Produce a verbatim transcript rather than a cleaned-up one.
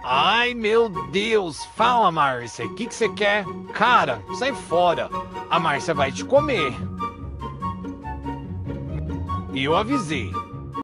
Ai, meu Deus! Fala, Márcia, o que que você quer? Cara, sai fora! A Márcia vai te comer! E eu avisei.